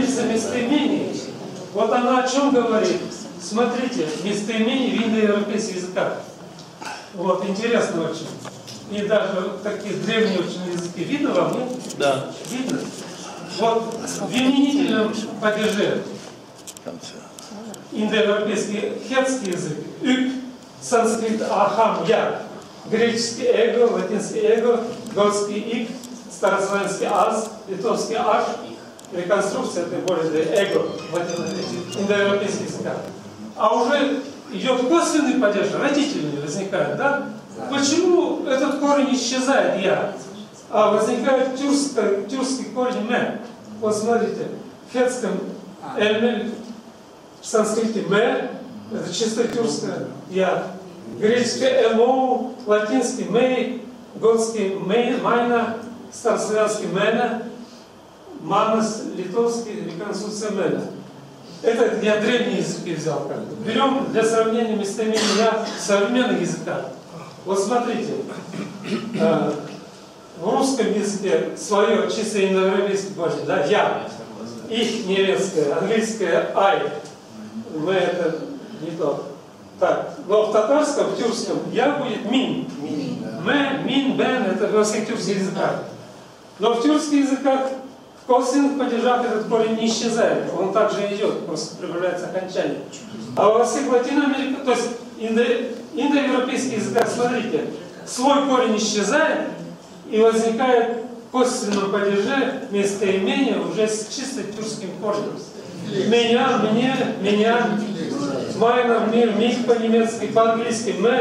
таблица местоимений, вот она о чем говорит? Смотрите, местоимения в индоевропейских языках. Вот, интересно очень. И даже такие древние очень языки. Видно вам, нет? Да. Видно? Вот в именительном падеже индоевропейский хетский язык, ük, санскрит ахам, я, греческий эго, латинский эго, готский ик, старославянский аз, литовский аш, реконструкция это более для эго в индоевропейских языках. А уже идет косвенный падеж, родительный возникает, да? Почему этот корень исчезает я, а возникает тюркский корень ме? Вот смотрите, в хетском эльме, в санскрите ме, это чисто тюркское я, греческое эмоу, латинский мей, готский мей, майна, старославянский мена, манас, литовский реконструкция мена. Это я древние языки взял. Берем для сравнения местоимений я в современных языках. Вот смотрите, в русском языке свое чисто индоевропейское положение, да, я, их немецкое, английское ай, мы это не то. Так, но в татарском, в тюркском я будет мин. Мэ, мин, бен, это во всех тюркских языках. Но в тюркских языках в косвенных падежах этот корень не исчезает, он также идет, просто прибавляется окончание. А во всех латиноамериканских, то есть индоевропейских языках, смотрите, свой корень исчезает и возникает в косвенном падеже местоимение уже с чисто тюркским корнем. Меня, мне, меня, майна, мир, миг по-немецки, по-английски, мэ,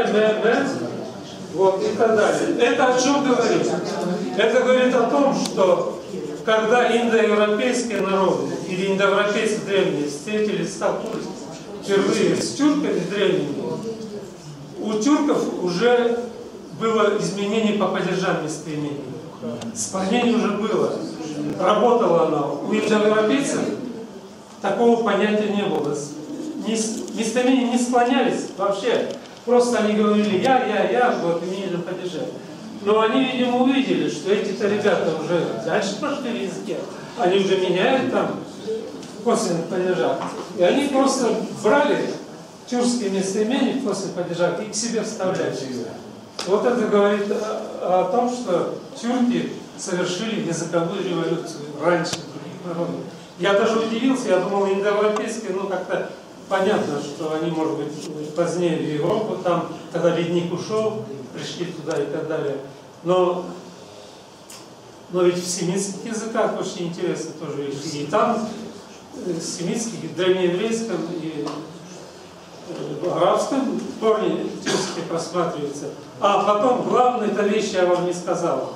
вот и так далее. Это о чем говорит? Это говорит о том, что когда индоевропейские народы или индоевропейцы древние столкнулись впервые с тюрками древними, у тюрков уже было изменение по падежам местоимений. Склонение уже было. Работало оно. У индоевропейцев такого понятия не было. Местоимения не склонялись вообще. Просто они говорили я, вот именительном падеже. Но они, видимо, увидели, что эти-то ребята уже дальше пошли в языке. Они уже меняют там в косвенных падежах. И они просто брали тюркские местоимения в косвенных падежах и к себе вставляли. Вот это говорит о том, что тюрки совершили языковую революцию раньше других народов. Я даже удивился, я думал, индоевропейские, ну как-то понятно, что они, может быть, позднее в Европу, там, когда ледник ушел, пришли туда и так далее. Но ведь в семитских языках очень интересно тоже. И там, в семитских, и древнееврейском, и в арабском корне тюркские просматриваются. А потом, главная-то вещь я вам не сказал.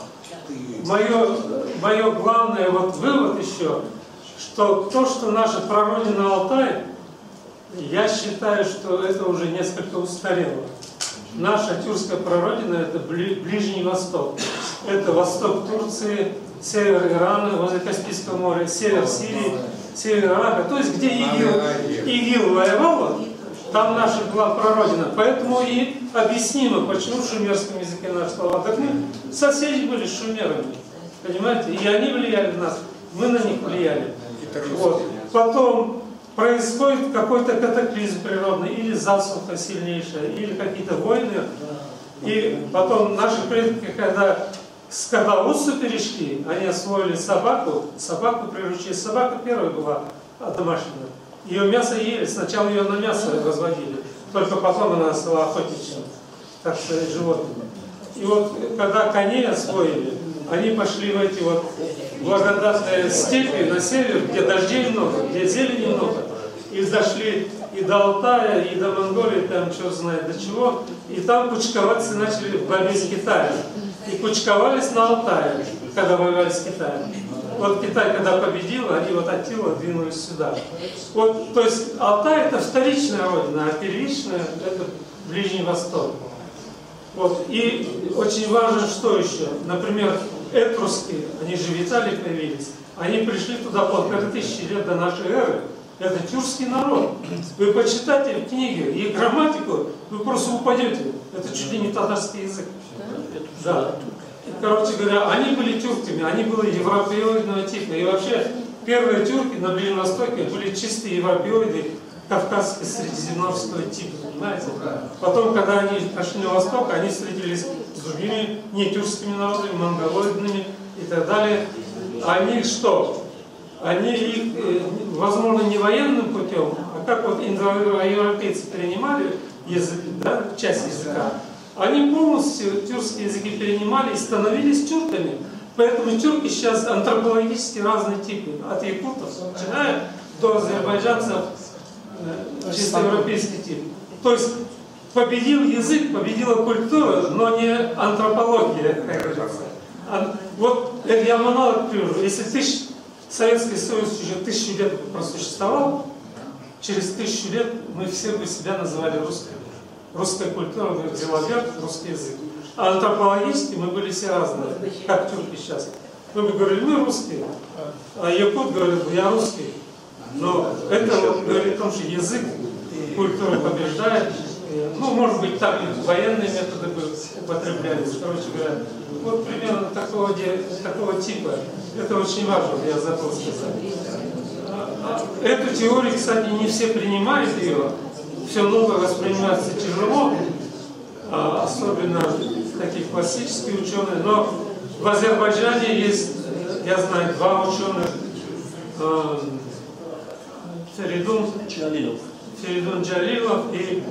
Мое главное вот вывод еще, что то, что наша прародина Алтай, я считаю, что это уже несколько устарело. Наша тюркская прародина – это Ближний Восток. Это восток Турции, север Ирана, возле Каспийского моря, север Сирии, север Ирака. То есть, где ИГИЛ воевал, там наша была прародина. Поэтому и объяснимо, почему в шумерском языке наши слова. Так мы соседи были с шумерами, понимаете? И они влияли на нас, мы на них влияли. Вот. Потом происходит какой-то катаклизм природный, или засуха сильнейшая, или какие-то войны. И потом наши предки, когда с Кадауса перешли, они освоили собаку приручили. Собака первая была домашняя. Ее мясо ели, сначала ее на мясо разводили, только потом она стала охотничьим, так сказать, животным. И вот когда коней освоили, они пошли в эти вот благодатные степи на север, где дождей много, где зелени много. И дошли и до Алтая, и до Монголии, там черт знает до чего. И там кучковаться начали в борьбе с Китаем. И кучковались на Алтае, когда воевали с Китаем. Вот Китай, когда победил, они вот от Тила двинулись сюда. Вот, то есть Алтай – это вторичная родина, а первичная – это Ближний Восток. Вот. И очень важно, что еще. Например, этруски, они же в Италии появились, они пришли туда полторы тысячи лет до нашей эры. Это тюркский народ. Вы почитайте книги и грамматику, вы просто упадете. Это чуть ли не татарский язык. Да. Короче говоря, они были тюрками, они были европеоидного типа. И вообще первые тюрки на Ближнем Востоке были чистые европеоиды кавказско-средиземноморского типа, понимаете? Потом, когда они пошли на восток, они встретились с другими нетюркскими народами, монголоидными и так далее. Они что? Они их, возможно, не военным путем, а как вот индоевропейцы принимали язык, да, часть языка, они полностью тюркские языки перенимали и становились тюрками. Поэтому тюрки сейчас антропологически разные типы, от якутов, начиная до азербайджанцев, чисто европейский тип. То есть победил язык, победила культура, но не антропология, как говорится. Вот я вам аналог привожу. Если Советский Союз уже 1000 лет просуществовал, через 1000 лет мы все бы себя называли русскими. Русская культура взяла вверх, русский язык. А антропологически мы были все разные, как тюрки сейчас. Мы бы говорили, мы русские, а якут говорит, я русский. Но это вот говорит о том, что язык и культура побеждает. Ну, может быть, так и военные методы бы употреблялись. Короче говоря, вот примерно такого типа. Это очень важно, я забыл сказать. Эту теорию, кстати, не все принимают ее. Все новое воспринимается тяжело, особенно такие классические ученые. Но в Азербайджане есть, я знаю, 2 ученых, Феридун Джалилов и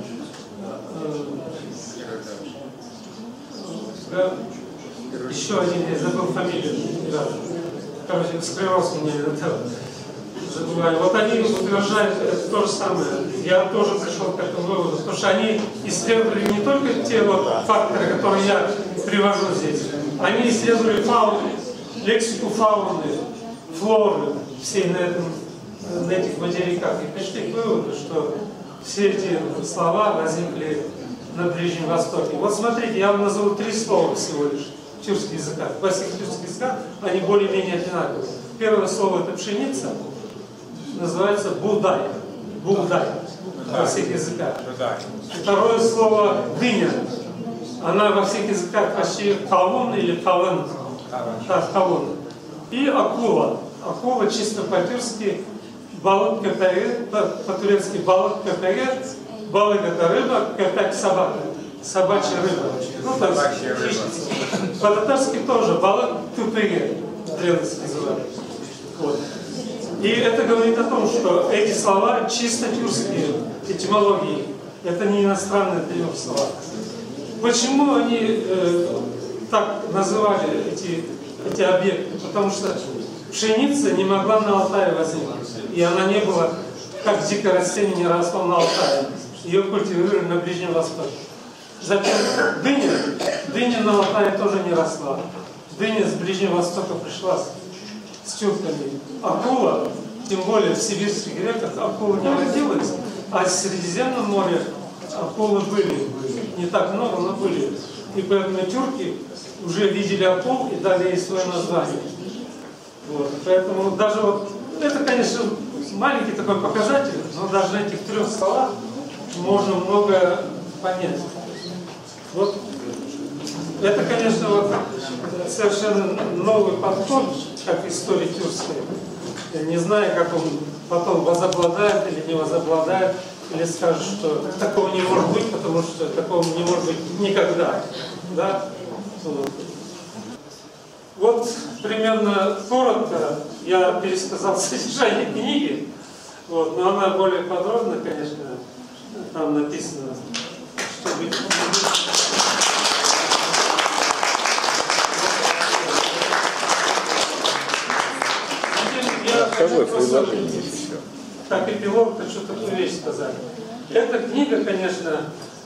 еще один, я забыл фамилию. Короче, склероз меня забываю. Вот они утверждают то же самое. Я тоже пришел к этому выводу, потому что они исследовали не только те вот факторы, которые я привожу здесь, они исследовали фауну, лексику фауны, флоры всей на этих материках и пришли к выводу, что все эти слова возникли на Ближнем Востоке. Вот смотрите, я вам назову 3 слова всего лишь в тюркских языках. Во всех тюркских языках они более-менее одинаковые. Первое слово это пшеница, называется будай. Будай во всех языках. Второе слово дыня. Она во всех языках почти кавун или кавын. Кавун. И акула. Акула чисто по-тюркски балык köpeği, по-турецки балык köpeği, балык это рыба, köpek собака. Собачья рыба. Ну, то есть, по-татарски тоже балык köpeği, древности называют. Вот. И это говорит о том, что эти слова чисто тюркские этимологии. Это не иностранные для них слова. Почему они так называли эти объекты? Потому что пшеница не могла на Алтае возникнуть. И она не была, как дикое растение, не росла на Алтае. Ее культивировали на Ближнем Востоке. Затем дыня на Алтае тоже не росла. Дыня с Ближнего Востока пришла с тюрками. Акула, тем более в сибирских реках, акулы не водилась, а в Средиземном море акулы были. Не так много, но были. И поэтому тюрки уже видели акул и дали ей свое название. Вот. Поэтому даже вот, это, конечно, маленький такой показатель, но даже на этих 3 словах можно многое понять. Вот. Это, конечно, вот совершенно новый подход, как истории тюркской. Я не знаю, как он потом возобладает или не возобладает, или скажет, что такого не может быть, потому что такого не может быть никогда. Да? Вот примерно коротко я пересказал содержание книги, вот, но она более подробно, конечно, там написано, чтобы... Так, эпилог, хочу такую вещь сказать. Эта книга, конечно,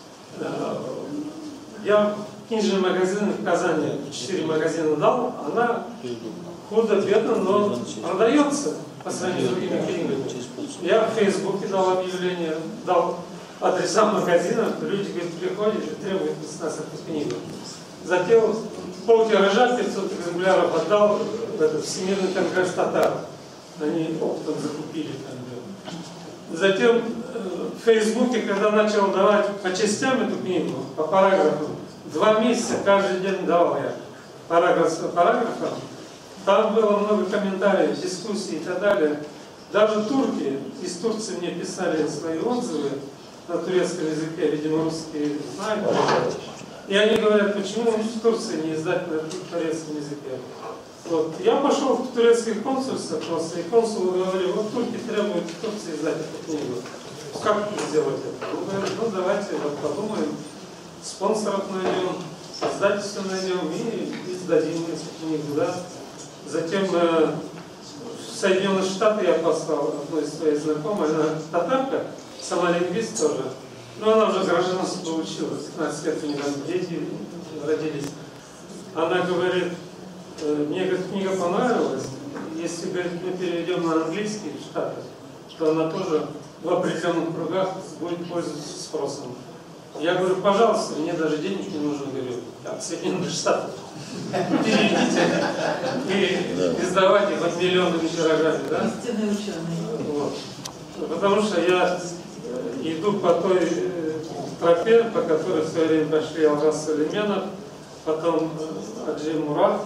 я в книжный магазин в Казани 4 магазина дал, она худо-бедно, но продается по сравнению с другими книгами. Я в Фейсбуке дал объявление, дал адреса магазинов, люди говорят, приходят и требуют с нас эту книгу. Затем полтиража 500 экземпляров отдал в этот Всемирный конгресс татар. Они оптом закупили. Затем в Фейсбуке, когда начал давать по частям эту книгу, по параграфам, 2 месяца каждый день давал я параграф за параграфом, Там было много комментариев, дискуссий и так далее. Даже турки из Турции мне писали свои отзывы на турецком языке, видимо, русские знают. И они говорят, почему в Турции не издать на турецком языке. Вот. Я пошел в турецкое консульство просто, и консул говорил, вот турки требуют в Турции издать эту книгу. Как сделать это? Он говорит, ну давайте вот подумаем, спонсоров найдем, издательство найдем и издадим эту книгу. Да? Затем в Соединенные Штаты я послал одной из своей знакомой, она татарка, сама лингвист тоже. Но она уже гражданство получила, 15 лет у нее дети родились. Она говорит, мне эта книга понравилась, если, говорит, мы переведем на английский в Штаты, то она тоже в определенных кругах будет пользоваться спросом. Я говорю, пожалуйста, мне даже денег не нужно, говорю, от Соединенных Штатов. Переведите и издавайте хоть миллионными тиражами, да? Истинные ученые. Вот. Потому что я иду по той тропе, по которой в свое время пошли Алгаз Сулейменов, потом Аджи Мурат.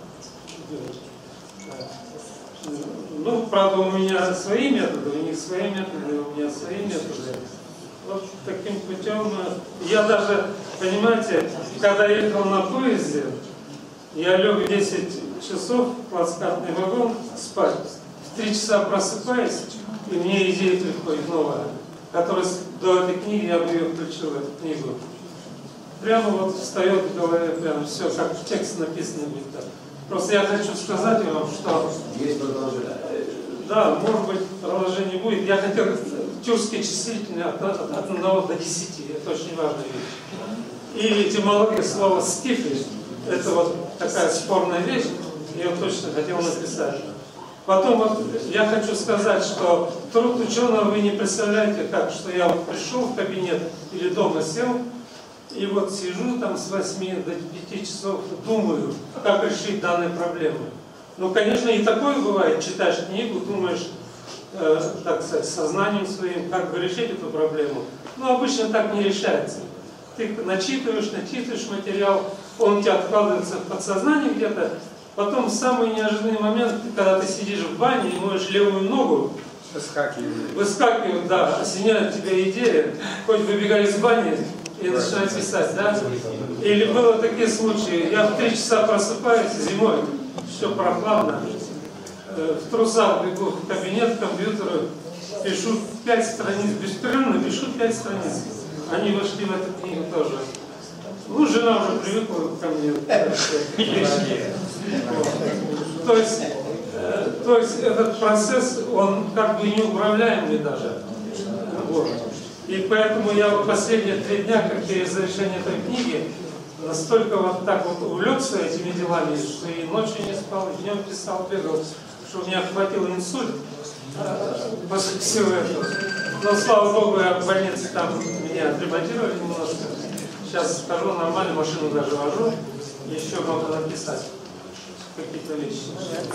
Ну, правда, у меня свои методы, у них свои методы, у меня свои методы. Вот таким путем. Я даже, понимаете, когда ехал на поезде, я лег 10 часов в плацкартный вагон спать. В 3 часа просыпаюсь, и мне идея приходит новая, которая до этой книги, я бы ее включил, эту книгу. Прямо вот встает в голове, прямо все, как текст написан будет так. Просто я хочу сказать вам, что... Есть продолжение. Да, может быть, продолжение будет. Я хотел тюркские числительные от 1 до 10. Это очень важная вещь. И этимология слова «скифи» — это вот такая спорная вещь. Я ее точно хотел написать. Потом вот я хочу сказать, что труд ученого вы не представляете как, что я вот пришел в кабинет или дома сел, и вот сижу там с 8 до 5 часов, думаю, как решить данные проблемы. Ну, конечно, и такое бывает. Читаешь книгу, думаешь, так сказать, сознанием своим, как бы решить эту проблему. Но обычно так не решается. Ты начитываешь материал, он у тебя откладывается в подсознании где-то. Потом самый неожиданный момент, когда ты сидишь в бане и моешь левую ногу, выскакивает, да, осеняет тебя идея, хоть выбегай из бани и начинай писать, да? Или было такие случаи, я в 3 часа просыпаюсь зимой, все прохладно, в трусах бегу в кабинет, к компьютеру, пишу 5 страниц, беспрерывно пишу 5 страниц. Они вошли в эту книгу тоже. Ну, жена уже привыкла ко мне. То есть этот процесс, он как бы неуправляемый даже. Вот. И поэтому я вот последние 3 дня, как перед завершением этой книги, настолько вот так вот увлекся этими делами, что и ночью не спал, и днем писал, бегал, что у меня хватил инсульт после всего этого. Но, слава Богу, я в больнице там меня отремонтировали немножко. Сейчас хожу нормально, машину даже вожу, еще могу написать какие-то вещи.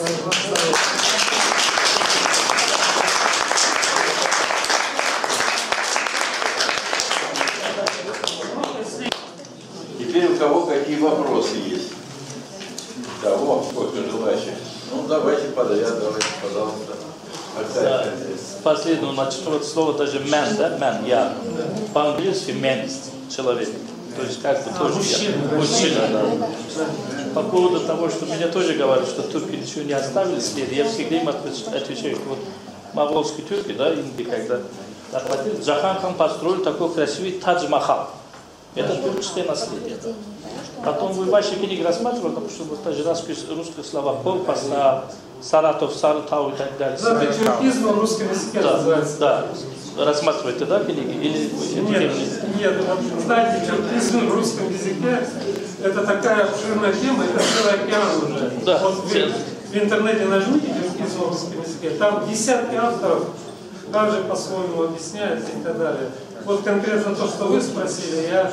Теперь у кого какие вопросы есть? Кого? Сколько желающих? Ну, давайте подряд, давайте, пожалуйста. Да. Последнее, значит, вот слово даже man, да? Man, я. По-английски man, человек. То есть как-то тоже мужчина, да. По поводу того, что меня тоже говорят, что турки ничего не оставили след, я всегда им отвечаю, что вот монгольские турки, да, инди, когда захватили, Джахан хан построил такой красивый Тадж-Махал. Это турецкое наследие. Потом вы ваши книги рассматривали, потому что вот даже русские слова Колпаса, Саратов, Саратау и так далее. Да, тюркизм в русском языке называется. Да. Рассматриваете, да, книги? Или нет, вот, знаете, тюркизм в русском языке это такая обширная тема, это целый океан уже. Да. Вот в интернете нажмите тюркизм в русском языке, там десятки авторов, каждый по-своему объясняется и так далее. Вот конкретно то, что вы спросили, я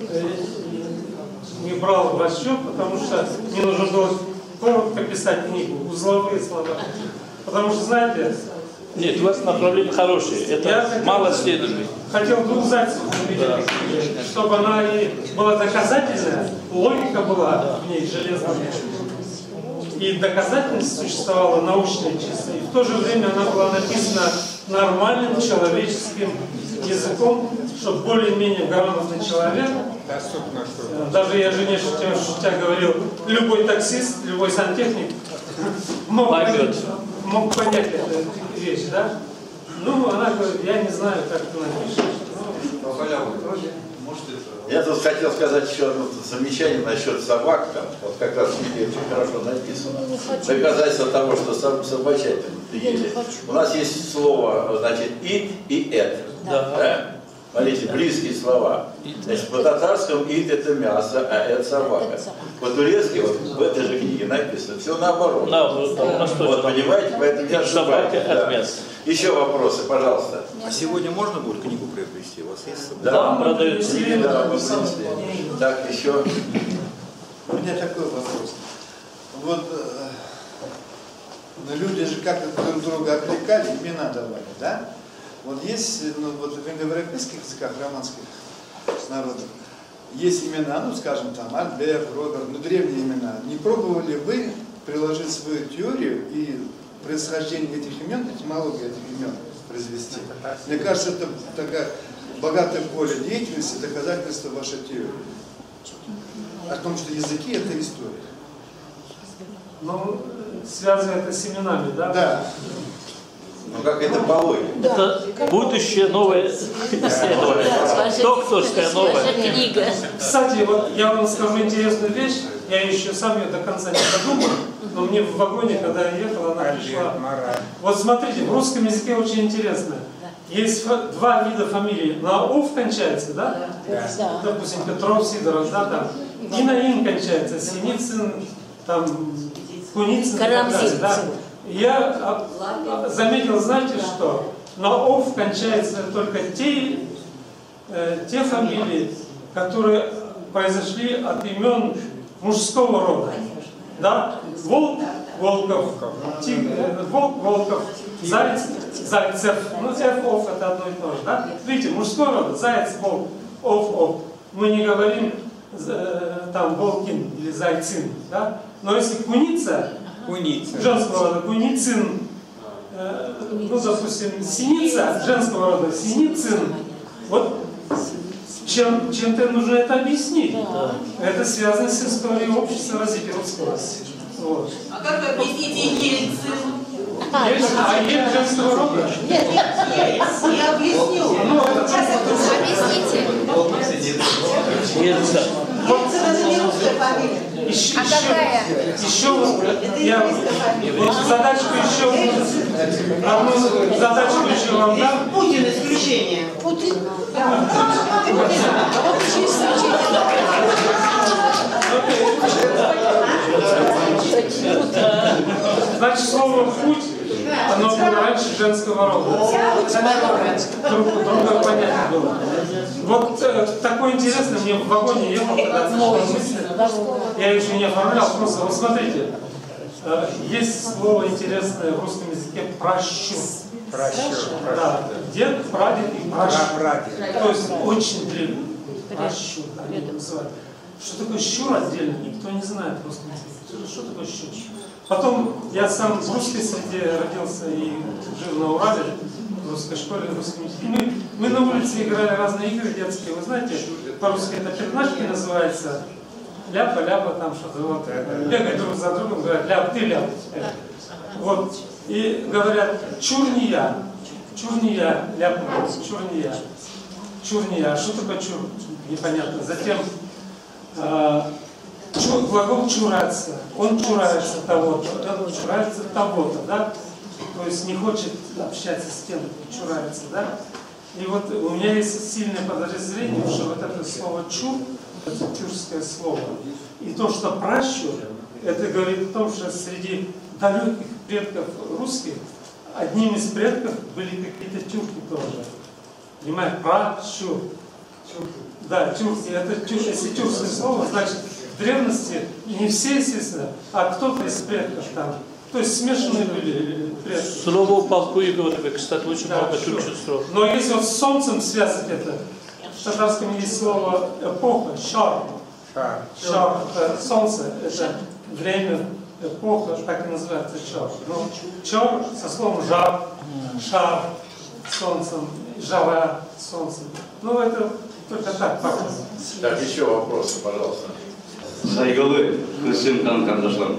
не брал в расчет, потому что мне нужно было коротко писать книгу, узловые слова. Потому что, знаете... Нет, у вас направление хорошее, это мало исследований. Хотел двух зайцев увидеть, да, чтобы она и была доказательная, логика была в ней железная. и доказательств существовало научное чисто, и в то же время она была написана нормальным человеческим языком, чтобы более-менее грамотный человек, даже я жене шутя говорил, любой таксист, любой сантехник мог понять эту вещь, да? Ну, она говорит, я не знаю, как ты напишешь. Я тут хотел сказать еще одно замечание насчет собак. Там, вот как раз в книге очень хорошо написано. Доказательство того, что собачатину ели. У нас есть слово, значит, ит и эт. Да? Смотрите, близкие слова. Значит, по-татарскому ит это мясо, а эт собака. По-турецки вот в этой же книге написано все наоборот. Вот, понимаете, поэтому я ошибаюсь. Да. Еще вопросы, пожалуйста. А сегодня можно будет книгу приобрести? У вас есть? Да, продаются. Да, мы принесли. Так, еще. У меня такой вопрос. Вот люди же как друг друга окликали, имена давали, да? Вот есть, ну, вот в индоевропейских языках романских народов есть имена, ну, скажем, там, Альберт, Роберт, ну, древние имена. Не пробовали вы приложить свою теорию и происхождение этих имен, этимологию этих имен произвести? Мне кажется, это такая богатое поле деятельности, доказательство вашей теории. О том, что языки — это история. Ну, связано это с именами, да? Да. Ну как это по логике? Это будущее новое исследование. Докторская новая книга. Кстати, вот я вам скажу интересную вещь, я еще сам ее до конца не додумал, но мне в вагоне, когда я ехал, она пришла. Вот смотрите, в русском языке очень интересно. Есть два вида фамилий. На «ов» кончается, да? Да. Допустим, Петров, Сидоров, да, там. И на «ин» кончается. Синицын, там, Куницын. Карамзин. Да. Я заметил, знаете что? На «ов» кончаются только те фамилии, которые произошли от имен мужского рода. Да? Волк, Волков, Волк, Волков, Заяц, Зайцев. Ну, Ф, Ов это одно и то же. Да? Видите, мужского рода, Заяц, Волк, Ов, Ов. Мы не говорим там Волкин или Зайцин. Да? Но если Куница, женского рода, Куницын, ну, допустим, Синица, женского рода, Синицын, вот чем-то нужно это объяснить. Да. Это связано с историей общества развития русского. Вот. А как вы объясните Ельцин? Есть женского рода? Нет, я объясню. Ну, это Объясните. Ельцин. Еще я вот задачку еще вам дам. Путин исключение. Путин. Значит, слово «путь», оно было раньше женского рода. Другое понятие было. Вот такое интересное, мне в вагоне ехал, когда я еще не оформлял, просто вот смотрите, есть слово интересное в русском языке «пращур». Да, дед, прадед и пращур. То есть очень длинный. Пращур, они его называют. Что такое щур отдельно, никто не знает в русском языке. Что такое щур? Потом я сам в русской среде родился и жил на Урале, в русской школе, в русском языке. Мы на улице играли разные игры детские. Вы знаете, по-русски это пятнашки называется. Ляпа, ляпа, там что-то. Вот, бегать друг за другом, говорят, ляп, ты ляп. Вот. И говорят, чурния. Чурния, ляп, чурния. Чурния. Что такое чур? Непонятно. Затем глагол чураться. Он чурается того-то, он чурается того-то, да? То есть не хочет общаться с тем, кто чурается, да? И вот у меня есть сильное подозрение, что вот это слово «чур», это тюркское слово. И то, что «пращур», это говорит о том, что среди далеких предков русских одним из предков были какие-то тюрки тоже. Понимаете? «Пращур». Да, тюрки. Это если тюркское слово, значит, в древности не все, естественно, а кто-то из предков там. То есть смешанные были предки. Слово полку и говорю, кстати, очень много чуть-чуть слов. Но если вот с солнцем связать это, в татарском есть слово эпоха, шар. Шар, это солнце, это время эпоха, так и называется, чор. Но чор со словом жар, шар, солнцем, жара, солнцем. Ну, это только так показано. Так, еще вопросы, пожалуйста. Saygılı Kısım Kan kardeşlerim.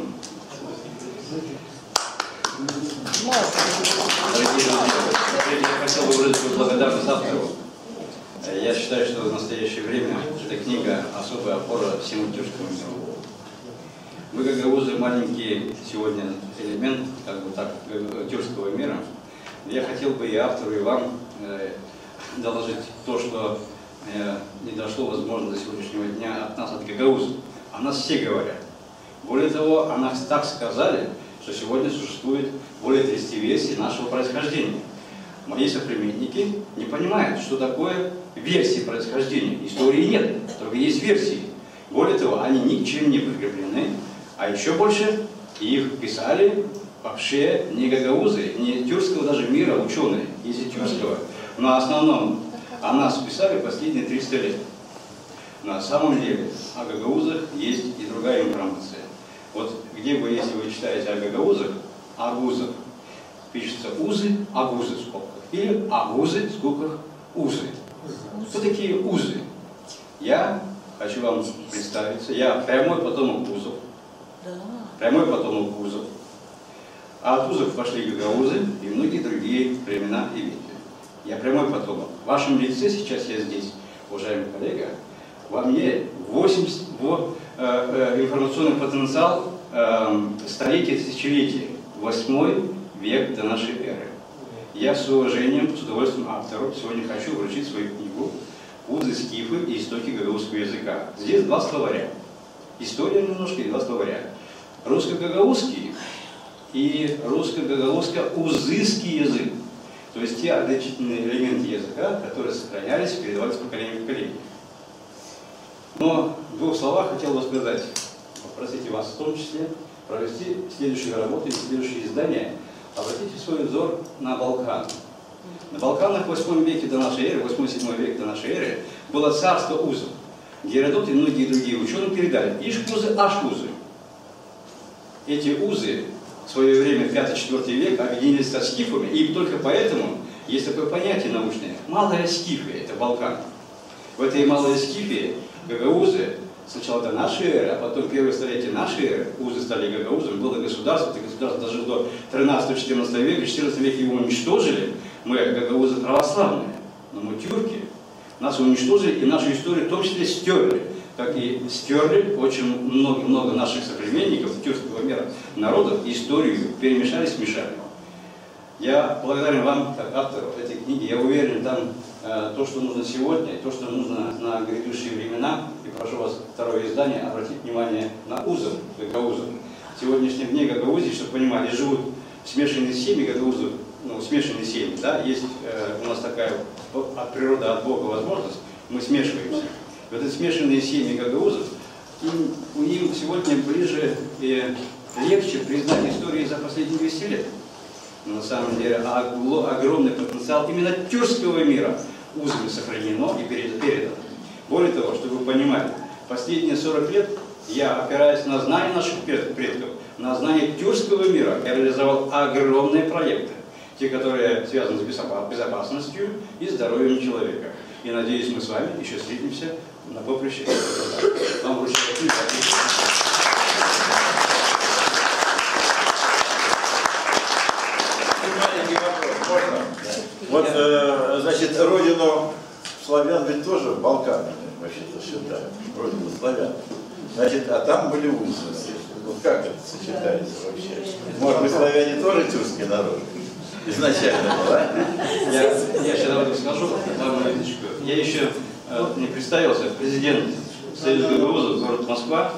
Дорогие друзья, я хотел бы выразить свою благодарность автору. Я считаю, что в настоящее время эта книга особая опора всему тюркскому миру. Мы, гагаузы, маленький сегодня элемент, как бы так, тюркского мира. Я хотел бы и автору, и вам доложить то, что не дошло, возможно, до сегодняшнего дня от нас, от гагаузов. О нас все говорят. Более того, о нас так сказали, что сегодня существует более 30 версий нашего происхождения. Мои соплеменники не понимают, что такое версии происхождения. Истории нет, только есть версии. Более того, они ничем не прикреплены, а еще больше их писали вообще не гагаузы, не тюркского даже мира ученые, если тюркского. Но в основном о нас писали последние 300 лет. На самом деле о гагаузах есть и другая информация. Вот где вы, если вы читаете о гагаузах, агузах, пишется узы, агузы в скобках. Или агузы в скобках узы. Кто такие узы? Я хочу вам представиться. Я прямой потомок узов. Прямой потомок узов. А от узов пошли гагаузы и многие другие племена и ветви. Я прямой потомок. В вашем лице сейчас я здесь, уважаемый коллега, во мне 80 информационный потенциал столетия, тысячелетий, 8 век до нашей эры. Я с уважением, с удовольствием автору сегодня хочу вручить свою книгу «Узы, скифы и истоки гагаузского языка». Здесь 2 словаря. История немножко и 2 словаря. Русско-гагаузский и русско-гагаузско-узыский язык. То есть те отличительные элементы языка, которые сохранялись и передавались поколение в поколение. Но в 2 словах хотел бы сказать, попросите вас в том числе провести следующие работы и следующие издания. Обратите свой взор на Балкан. На Балканах в 8 веке до нашей эры, 8-7 век до нашей эры, было царство узов. Геродот и многие другие ученые передали ишкузы, ашкузы. Эти узы в свое время, в 5-4 век, объединились со скифами, и только поэтому есть такое понятие научное – малая Скифия, это Балкан. В этой малой Скифии гагаузы, сначала до нашей эры, а потом первое столетие нашей эры, узы стали гагаузами, было государство, это государство дожило до 13-14 века, в 14 веке его уничтожили, мы гагаузы православные, но мы тюрки, нас уничтожили и нашу историю в том числе стерли, как и стерли очень много наших соплеменников тюркского мира, народов, историю перемешали, смешали. Я благодарен вам, как автору этой книги, я уверен, там то, что нужно сегодня, то, что нужно на грядущие времена, и прошу вас, 2-е издание, обратить внимание на узов, гагаузов. В сегодняшнем дне гагаузы, чтобы понимали, живут смешанные семьи гагаузов, ну, смешанные семьи, да, есть у нас такая от природы, от Бога возможность, мы смешиваемся. Вот эти смешанные семьи гагаузов, им сегодня ближе и легче признать истории за последние 200 лет. Но на самом деле огромный потенциал именно тюркского мира узами сохранено и передано. Более того, чтобы вы понимали, последние 40 лет я, опираясь на знания наших предков, на знания тюркского мира, я реализовал огромные проекты, те, которые связаны с безопасностью и здоровьем человека. И надеюсь, мы с вами еще встретимся на поприще. Вам вручаю книгу. Вот, значит, родину славян ведь тоже Балканы, вообще-то считают, родину славян. Значит, а там были узы. Вот как это сочетается вообще? Может быть, славяне тоже тюркский народ? Изначально, да? Я сейчас об этом скажу, я еще не представился, президент Союза гагаузов, город Москва.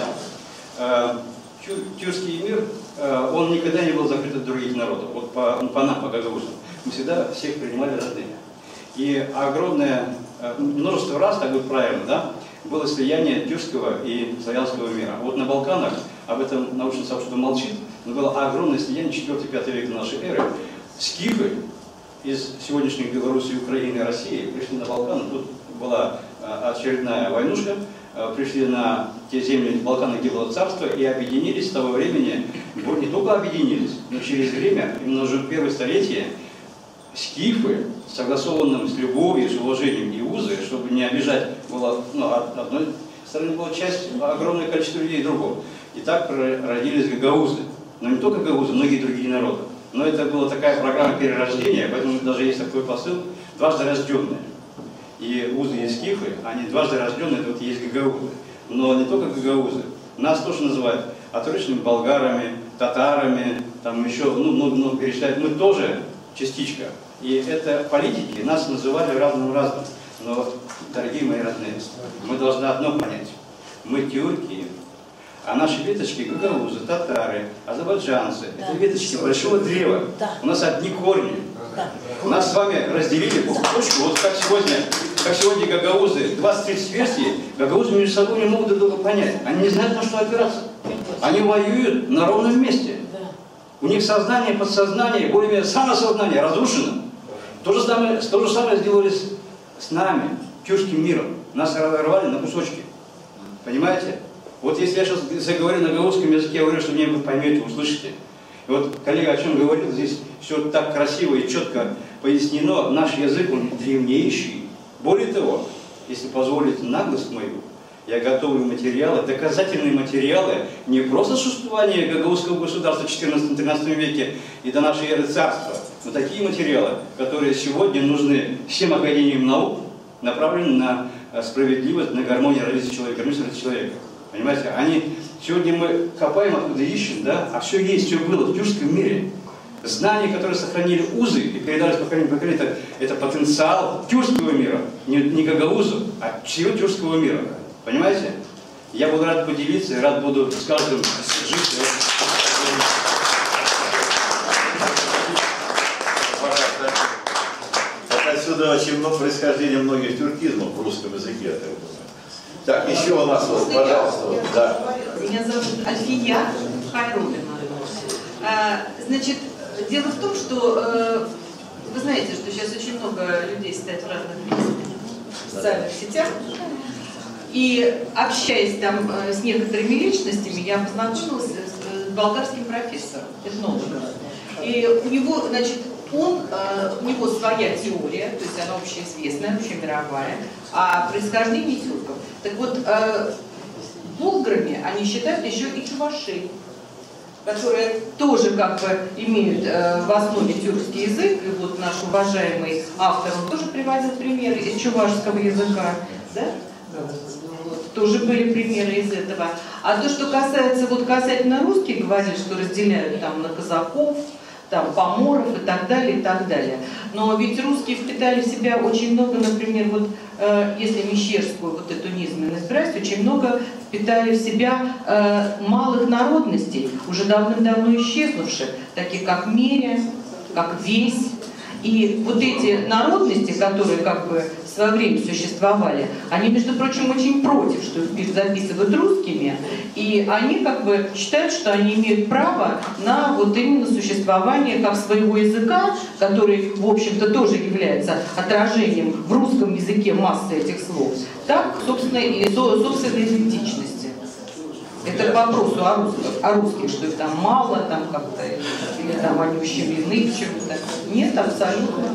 Тюркский мир, он никогда не был закрыт от других народов, вот по нам, по гагаузам. Мы всегда всех принимали родными. И огромное множество раз, так будет правильно, да, было слияние тюркского и славянского мира. Вот на Балканах, об этом научное сообщество молчит, но было огромное слияние 4-5 века нашей эры. Скифы из сегодняшней Белоруссии, Украины и России пришли на Балканы. Тут была очередная войнушка, пришли на те земли Балкана, где было царство, и объединились с того времени, не только объединились, но через время, именно уже в первое столетие, скифы, согласованным с любовью, с уважением и узы, чтобы не обижать было, от одной стороны была часть, огромное количество людей другого. И так родились гагаузы. Но не только гагаузы, многие другие народы. Но это была такая программа перерождения, поэтому даже есть такой посыл, дважды рожденные. И узы и скифы, они дважды рожденные, это вот есть гагаузы. Но не только гагаузы. Нас тоже называют отрочными болгарами, татарами, там еще, много перечисляют. Мы тоже частичка. И это политики нас называли разным-разным. Но, дорогие мои родные, мы должны одно понять. Мы тюрки, а наши веточки гагаузы, татары, азербайджанцы. Это веточки большого древа. У нас одни корни. Нас с вами разделили по кусочку, вот как сегодня гагаузы, 20-30 версий, гагаузы между собой не могут друг друга понять. Они не знают, на что опираться. Они воюют на ровном месте. У них сознание, подсознание, более-менее самосознание разрушено. То же самое сделали с нами, тюркским миром. Нас рвали на кусочки. Понимаете? Вот если я сейчас заговорю на гагаузском языке, я говорю, что меня вы поймете, услышите. И вот коллега о чем говорил, здесь все так красиво и четко пояснено. Наш язык, он древнейший. Более того, если позволите наглость мою, я готовлю материалы, доказательные материалы, не просто существования гагаузского государства в 14-13 веке и до нашей эры царства, но такие материалы, которые сегодня нужны всем академиям наук, направлены на справедливость, на гармонию развития человека, человека. Понимаете? Сегодня мы копаем, откуда ищем, да? А все есть, все было в тюркском мире. Знания, которые сохранили узы и передались поколение в поколение, это потенциал тюркского мира. Не гагаузу, а всего тюркского мира. Понимаете? Я буду рад поделиться и рад буду с каждым жить. Отсюда очень много происхождения многих тюркизмов в русском языке. Так, еще у нас, вот, пожалуйста. Да. Меня зовут Альфия Хайрулина. Значит, дело в том, что вы знаете, что сейчас очень много людей стоят в разных местах, в социальных сетях. И общаясь там с некоторыми личностями, я познакомилась с болгарским профессором, этнологом. И у него, значит, у него своя теория, то есть она общеизвестная, общемировая, о происхождении тюрков. Так вот, булгарами они считают еще и чувашей, которые тоже как бы имеют в основе тюркский язык. И вот наш уважаемый автор, он тоже приводил примеры из чувашского языка, да? Вот, тоже были примеры из этого. А то, что касается, вот касательно русских, говорили, что разделяют там на казаков, там, поморов и так далее, и так далее. Но ведь русские впитали в себя очень много, например, вот если мещерскую вот эту низменность брать, очень много впитали в себя малых народностей, уже давным-давно исчезнувших, таких как Меря, как Весь. И вот эти народности, которые как бы в свое время существовали, они, между прочим, очень против, что их записывают русскими, и они как бы считают, что они имеют право на вот именно существование как своего языка, который, в общем-то, тоже является отражением в русском языке массы этих слов, так, собственно, и собственной идентичности. Это к вопросу о русских, что их там мало, там как-то, или там они ущемлены в чем-то. Нет, абсолютно.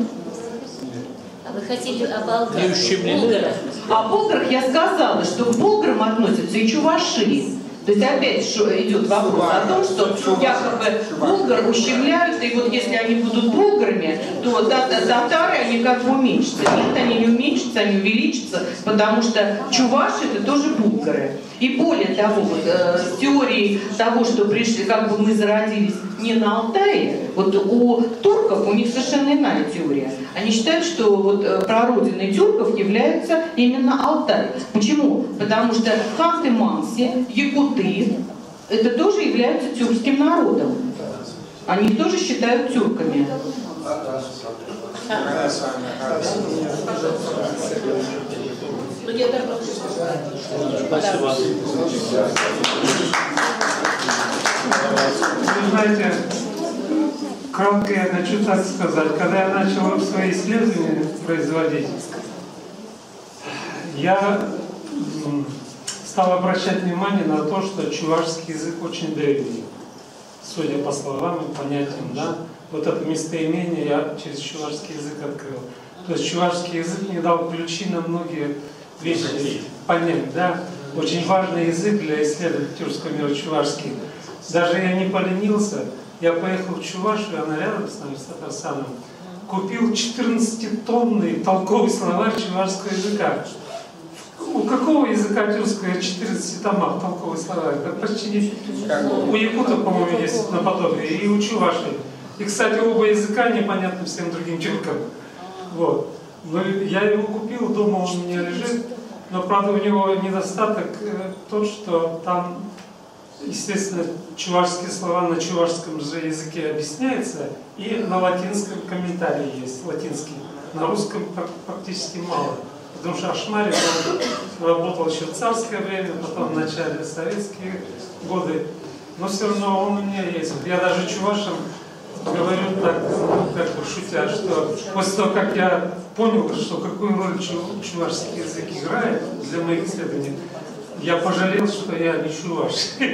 А вы хотели о болгарах? Не ущемлены. О булгарах я сказала, что к булгарам относятся и чуваши. То есть опять идет вопрос о том, что якобы булгар ущемляют, и вот если они будут булгарами, то татары, они как бы уменьшатся. Нет, они не уменьшатся, они увеличатся, потому что чуваши это тоже булгары. И более того, вот, с теорией того, что пришли, как бы мы зародились не на Алтае, вот у турков, у них совершенно иная теория. Они считают, что вот прародиной тюрков является именно Алтай. Почему? Потому что ханты-манси, якуты, это тоже являются тюркским народом. Они их тоже считают тюрками. Спасибо. Вы знаете, кратко я хочу так сказать. Когда я начал свои исследования производить, я стал обращать внимание на то, что чувашский язык очень древний, судя по словам и понятиям, да. Вот это местоимение я через чувашский язык открыл. То есть чувашский язык мне дал ключи на многие вещи понять, да. Очень важный язык для исследования тюркского мира чувашский. Даже я не поленился, я поехал в Чувашию, она рядом с нами, с Татарстаном, купил 14-томный толковый словарь чувашского языка. У какого языка тюркского 14 томах толковый словарь? Да почти не... У якутов, по-моему, есть наподобие, и у чувашей. И, кстати, оба языка непонятны всем другим тюркам. Вот. Но я его купил, дома он у меня лежит, но, правда, у него недостаток тот, что там, естественно, чувашские слова на чувашском же языке объясняются, и на латинском комментарии есть, латинский. На русском практически мало. Потому что Ашмарик работал еще в царское время, потом в начале советские годы. Но все равно он у меня есть. Я даже чувашам говорю так, как бы шутя, что после того, как я понял, что какую роль чувашский язык играет для моих исследований, я пожалел, что я не чуваш.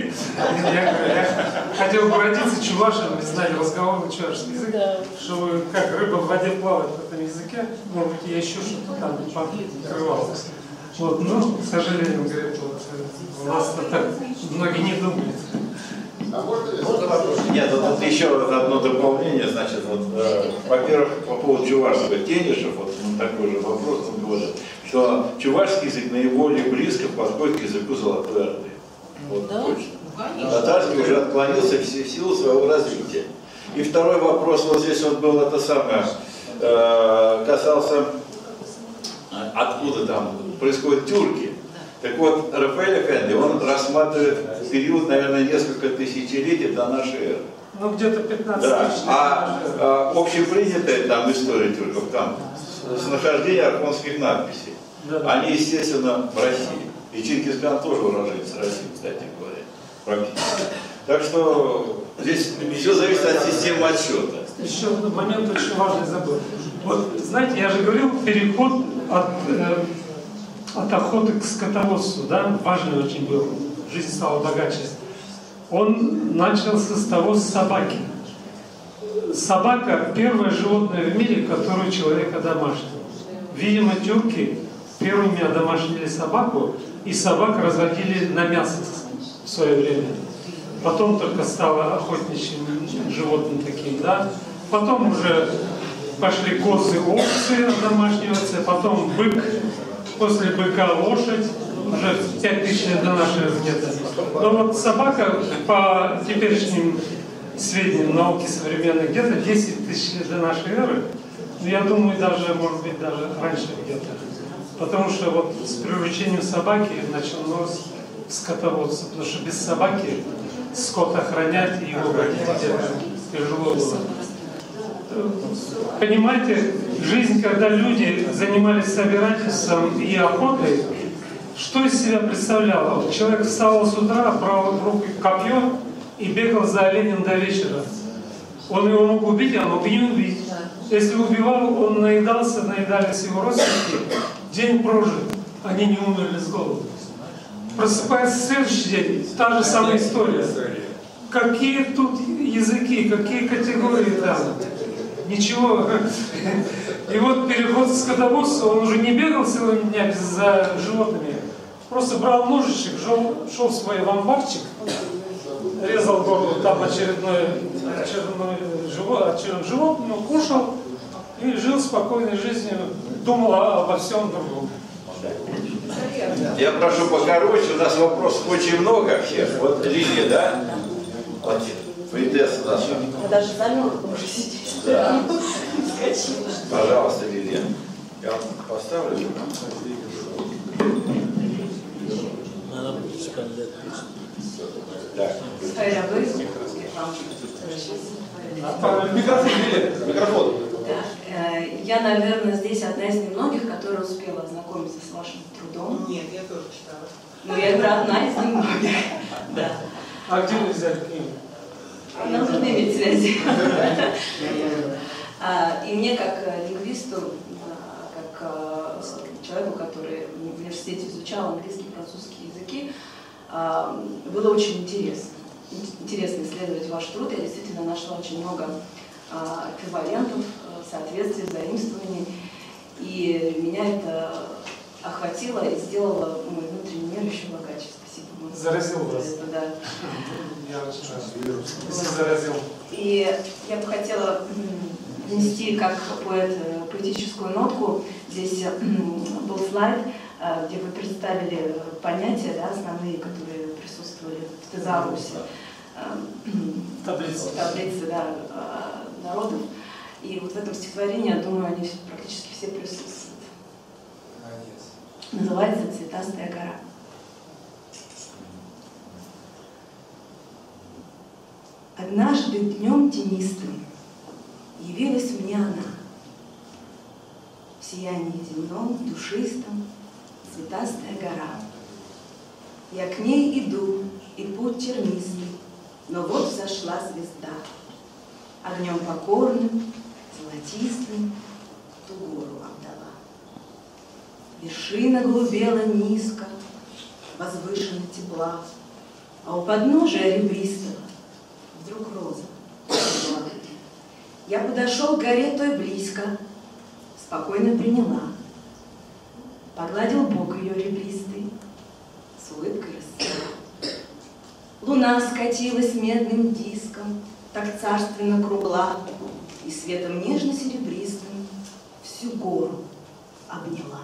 Я хотел бы родиться чувашем, не знали разговорный чувашский язык, чтобы как рыба в воде плавать в этом языке, может быть, я еще что-то там покрывалось. Вот, но, к сожалению, говорит, вот, у нас так многие не думают. Нет, тут еще одно дополнение, значит, вот, во-первых, по поводу чувашского тенишев, вот такой же вопрос, он говорит, что чувашский язык наиболее близко подходит к языку Золотой Орды. Вот да? Точно. Татарский уже отклонился в силу своего развития. И второй вопрос, вот здесь вот был это самое, касался, откуда там происходят тюрки. Так вот, Рафаэль Эфенди, он рассматривает период, наверное, несколько тысячелетий до нашей эры. Ну, где-то 15 да. тысяч. Общепринятая там история тюрков, там, с нахождения архонских надписей, они, естественно, в России. И Чингисхан тоже уроженец России, кстати говоря, практически. Так что здесь все зависит от системы отсчета. Еще момент очень важный забыл. Вот, знаете, я же говорил, переход от охоты к скотоводству, да, важный очень был, жизнь стала богаче. Он начался с того, с собаки. Собака – первое животное в мире, которое человек одомашнил. Видимо, тюрки первыми одомашнили собаку, и собак разводили на мясо в свое время. Потом только стало охотничьим животным таким, да. Потом уже пошли козы, овцы одомашниваться, потом бык, после быка лошадь, уже 5000 лет до нашей эры где-то. Но вот собака, по теперешним сведениям науки современной, где-то 10 тысяч лет до нашей эры. Но я думаю, даже, может быть, даже раньше где-то. Потому что вот с приручением собаки началось скотоводство. Потому что без собаки скот охранять и его водить где-то тяжело было. Понимаете, жизнь, когда люди занимались собирательством и охотой, что из себя представляло? Вот человек встал с утра, брал в руки копье и бегал за оленем до вечера. Он его мог убить, а мог и не убить. Если убивал, он наедались его родственники, день прожит, они не умерли с голоду. Просыпается следующий день, та же самая история. Какие тут языки, какие категории там? Ничего. И вот переход в скотоводство, он уже не бегал целыми днями за животными, просто брал ножичек, шел в свой амбарчик, резал горло там очередное животное, кушал и жил спокойной жизнью, думал обо всем другом. Я прошу покороче, у нас вопросов очень много всех. Вот Лилия, да? Вот поэтесса наша. Я даже замерзла уже сидеть. Да. Пожалуйста, Лилия. Я вам поставлю. Так. Микрофон. Я, наверное, здесь одна из немногих, которая успела ознакомиться с вашим трудом. Нет, я тоже читала. Ну, я говорю, одна из немногих. Да. А где вы взяли книгу? Нам нужно иметь связи. И мне, как лингвисту, как человеку, который в университете изучал английский и французский языки, было очень интересно. Интересно исследовать ваш труд. Я действительно нашла очень много эквивалентов, соответствий, заимствований. И меня это охватило и сделало мой внутренний мир еще богаче. Спасибо. Заразил вас. Это, да. Я очень рад. Заразил. И я бы хотела внести как поэт поэтическую нотку. Здесь был слайд, где вы представили понятия, да, основные, которые присутствовали в тезаусе. Таблицы. Таблицы, да, народов. И вот в этом стихотворении, я думаю, они практически все присутствуют. Называется «Цветастая гора». Однажды днем тенистым явилась мне она, в сиянии земном, душистом, цветастая гора. Я к ней иду, и путь тернистый, но вот взошла звезда, огнем покорным, золотистым, ту гору обдала. Вершина глубела низко, возвышена тепла, а у подножия ребристого вдруг роза была. Я подошел к горе той близко, спокойно приняла, погладил бок ее ребристый, с улыбкой расцвела. Луна скатилась медным диском, так царственно кругла, и светом нежно-серебристым всю гору обняла.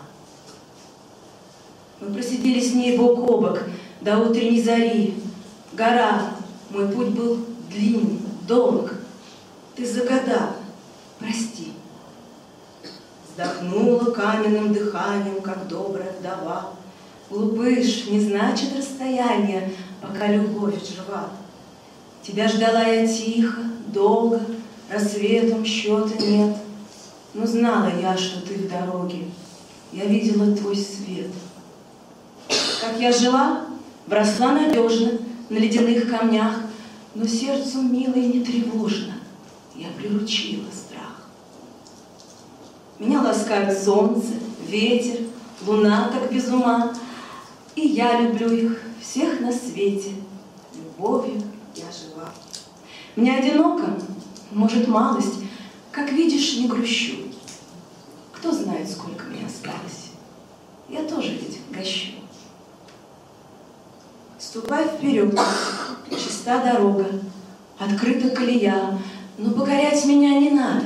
Мы просидели с ней бок о бок до утренней зари. Гора, мой путь был длинный, долг. Ты за года, прости. Вздохнула каменным дыханием, как добрая вдова. Глупыш, не значит расстояние, пока любовь жива. Тебя ждала я тихо, долго, рассветом счета нет. Но знала я, что ты в дороге, я видела твой свет. Как я жила, бросла надежно на ледяных камнях, но сердцу мило и не тревожно я приручила страх. Меня ласкают солнце, ветер, луна так без ума, и я люблю их всех на свете, любовью я жива. Мне одиноко, может, малость, как видишь, не грущу. Кто знает, сколько мне осталось, я тоже ведь гощу. Ступай вперед, чиста дорога, открыта колея, но покорять меня не надо.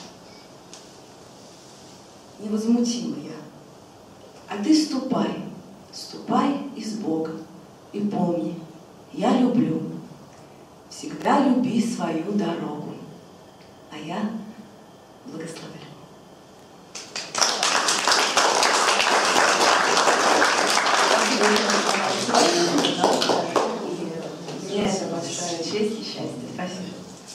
Невозмутима я, а ты ступай, ступай из Бога, и помни, я люблю, всегда люби свою дорогу, а я благословлю. Мне это большая честь и счастье. Спасибо.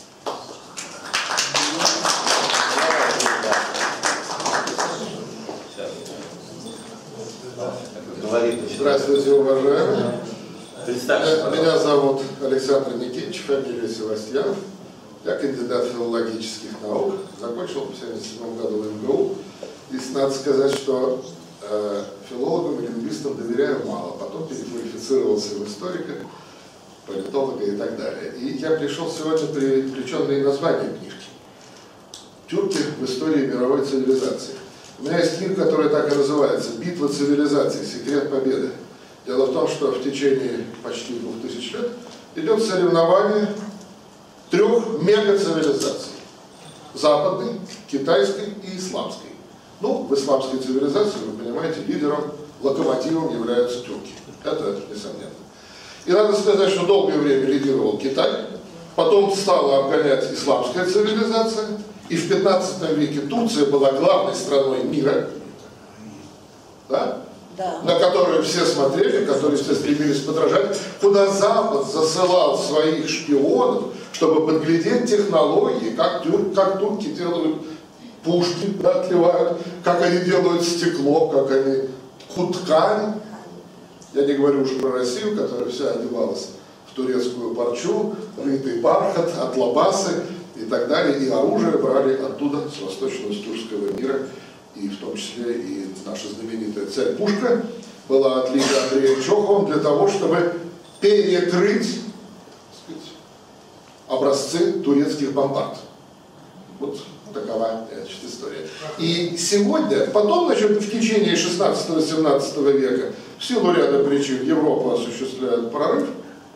Здравствуйте, уважаемые. Представьте, меня зовут Александр Никитич, фамилия Севастьянов. Я кандидат филологических наук. Закончил в 1977 году в МГУ. Здесь надо сказать, что филологам и лингвистам доверяю мало. Потом переквалифицировался в историка, политолога и так далее. И я пришел сегодня привлеченные названия книжки. «Тюрки в истории мировой цивилизации». У меня есть книга, которая так и называется «Битва цивилизаций. Секрет победы». Дело в том, что в течение почти 2000 лет идет соревнование 3 мегацивилизаций. Западной, китайской и исламской. Ну, в исламской цивилизации, вы понимаете, лидером, локомотивом являются тюрки. Это несомненно. И надо сказать, что долгое время лидировал Китай, потом стала обгонять исламская цивилизация, и в 15 веке Турция была главной страной мира, да? Да. На которую все смотрели, которые все стремились подражать, куда Запад засылал своих шпионов, чтобы подглядеть технологии, как турки делают пушки, да, отливают, как они делают стекло, как они ткут ткань. Я не говорю уж про Россию, которая вся одевалась в турецкую парчу, рытый бархат, атлабасы и так далее, и оружие брали оттуда, с восточного, с турского мира, и в том числе и наша знаменитая царь-пушка, была отлита Андреем Чоховым для того, чтобы перекрыть, так сказать, образцы турецких бомбард. Вот такова, значит, история. И сегодня, потом, значит, в течение 16-17 века, в силу ряда причин, Европа осуществляет прорыв,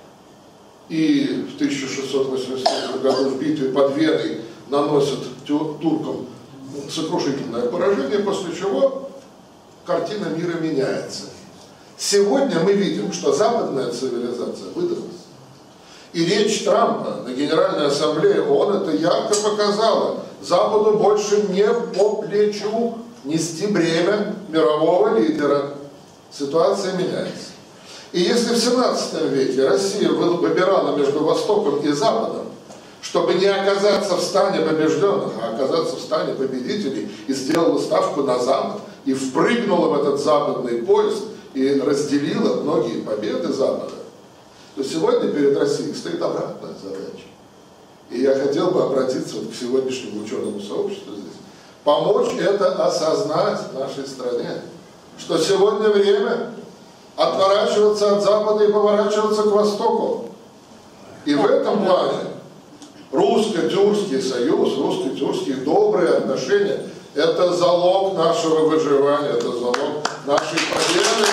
и в 1683 году в битве под Веной наносят туркам сокрушительное поражение, после чего картина мира меняется. Сегодня мы видим, что западная цивилизация выдохлась. И речь Трампа на Генеральной Ассамблее ООН это ярко показала. Западу больше не по плечу нести бремя мирового лидера. Ситуация меняется. И если в 17 веке Россия выбирала между Востоком и Западом, чтобы не оказаться в стане побежденных, а оказаться в стане победителей, и сделала ставку на Запад, и впрыгнула в этот западный поезд, и разделила многие победы Запада, то сегодня перед Россией стоит обратная задача. И я хотел бы обратиться вот к сегодняшнему ученому сообществу здесь, помочь это осознать в нашей стране, что сегодня время отворачиваться от Запада и поворачиваться к Востоку. И в этом плане русско-тюркский союз, русско-тюркские добрые отношения – это залог нашего выживания, это залог нашей победы.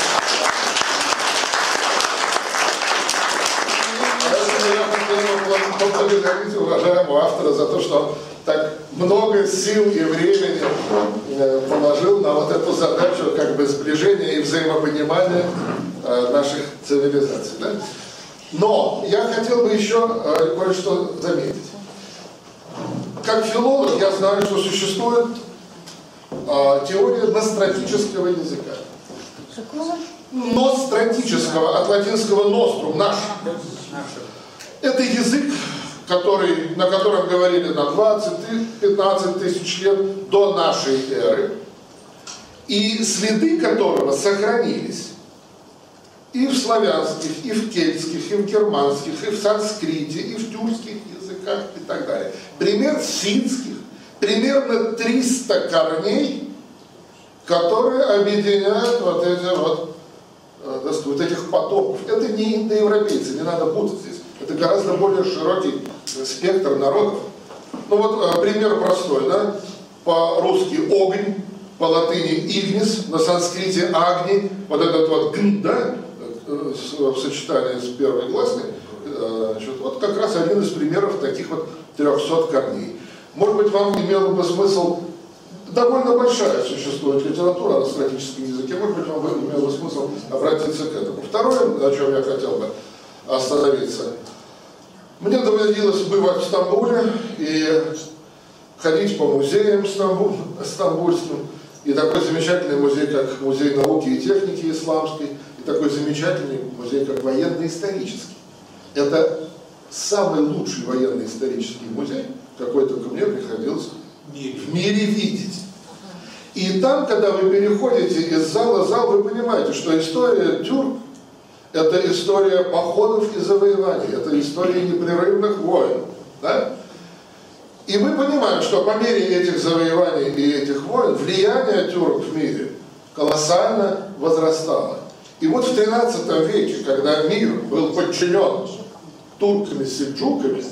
Поэтому я хотел бы поблагодарить уважаемого автора за то, что он так много сил и времени положил на вот эту задачу как бы сближения и взаимопонимания наших цивилизаций. Да? Но я хотел бы еще кое-что заметить. Как филолог я знаю, что существует теория ностратического языка. Ностратического, от латинского nostrum, наш. Это язык, на котором говорили на 20-15 тысяч лет до нашей эры, и следы которого сохранились и в славянских, и в кельтских, и в германских, и в санскрите, и в тюркских языках и так далее. Пример финских, примерно 300 корней, которые объединяют вот эти вот, так сказать, вот этих потоков. Это не индоевропейцы, не надо путать здесь. Это гораздо более широкий спектр народов. Ну вот пример простой, да? По-русски огонь, по латыни игнис, на санскрите агни, вот этот вот гн, да? В сочетании с первой гласной, значит, вот как раз один из примеров таких вот 300 корней. Может быть, вам имело бы смысл, довольно большая существует литература на ностратическом языке, может быть, вам имело бы смысл обратиться к этому. Второе, на чем я хотел бы остановиться. Мне доводилось бывать в Стамбуле и ходить по музеям стамбульским. И такой замечательный музей, как Музей науки и техники исламской, и такой замечательный музей, как военно-исторический. Это самый лучший военно-исторический музей, какой только мне приходилось в мире видеть. И там, когда вы переходите из зала в зал, вы понимаете, что история тюрк – это история походов и завоеваний, это история непрерывных войн. Да? И мы понимаем, что по мере этих завоеваний и этих войн влияние тюрок в мире колоссально возрастало. И вот в 13 веке, когда мир был подчинен турками-сельджуками,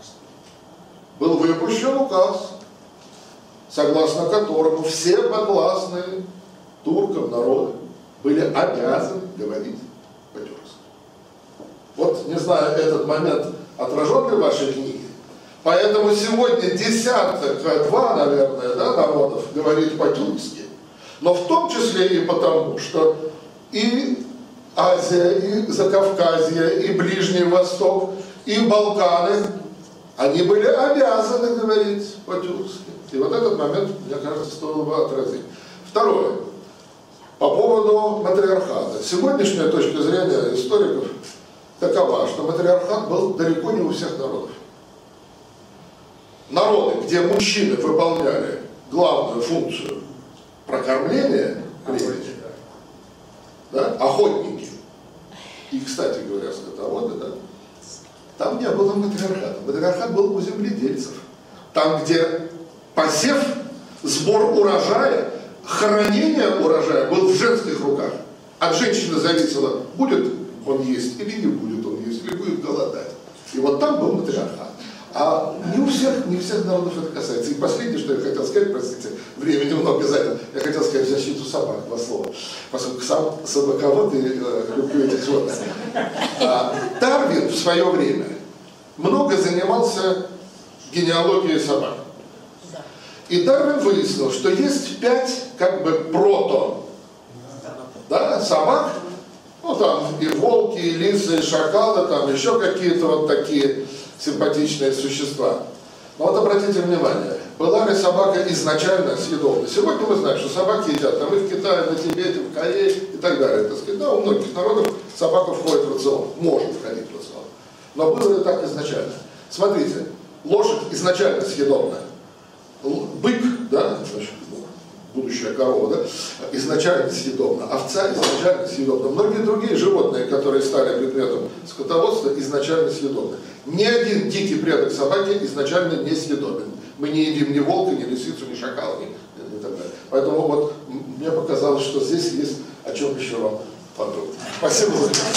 был выпущен указ, согласно которому все подвластные туркам народы были обязаны говорить по-тюркски. Вот, не знаю, этот момент отражен ли в вашей книге? Поэтому сегодня десяток-два, наверное, да, народов говорит по-тюркски, но в том числе и потому, что и Азия, и Закавказье, и Ближний Восток, и Балканы, они были обязаны говорить по-тюркски. И вот этот момент, мне кажется, стоило бы отразить. Второе. По поводу матриархата. Сегодняшняя точка зрения историков такова, что матриархат был далеко не у всех народов. Народы, где мужчины выполняли главную функцию прокормления племени, да, охотники, и, кстати говоря, скотоводы, да, там не было матриархата. Матриархат был у земледельцев. Там, где посев Сбор урожая, хранение урожая был в женских руках. От женщины зависело, будет он есть или не будет он есть, или будет голодать. И вот там был матриархат. А не у всех народов это касается. И последнее, что я хотел сказать, простите, времени много занято, я хотел сказать в защиту собак, два слова. Поскольку сам собаковод и люблю этих животных. Дарвин в свое время много занимался генеалогией собак. И Дарвин выяснил, что есть 5 как бы собак, ну там и волки, и лисы, и шакалы, там еще какие-то вот такие симпатичные существа. Но вот обратите внимание, была ли собака изначально съедобна? Сегодня мы знаем, что собаки едят, там и в Китае, на Тибете, в Корее и так далее. Так сказать. Да, у многих народов собака входит в рацион, может входить в рацион. Но было ли так изначально? Смотрите, лошадь изначально съедобная. Бык, да, значит, будущая корова, да, изначально съедобна. Овца изначально съедобна. Многие другие животные, которые стали предметом скотоводства, изначально съедобны. Ни один дикий предок собаки изначально не съедобен. Мы не едим ни волка, ни лисицу, ни шакала, ни так далее. Поэтому вот мне показалось, что здесь есть о чем еще вам подумать. Спасибо за внимание.